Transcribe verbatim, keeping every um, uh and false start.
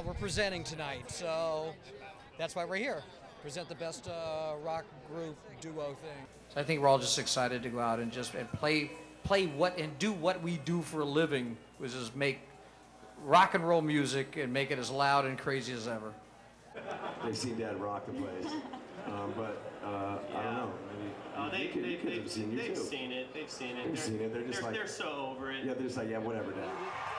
uh, we're presenting tonight, so that's why we're here. Present the best uh, rock group duo thing. So I think we're all just excited to go out and just and play, play what and do what we do for a living, which is make rock and roll music and make it as loud and crazy as ever. They seem to have rocked the place, um, but uh, yeah. I don't know. Maybe Oh, they, could, they, could they've, have seen you they've too. seen it. They've seen it. They've they're, seen it. They're just they're, like they're so over it. Yeah, they're just like, yeah, whatever, Dad.